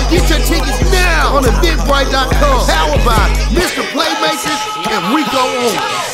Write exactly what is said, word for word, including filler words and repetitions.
Get your tickets now on eventbrite dot com. Powered by Mister Playmakers and Rico Owens.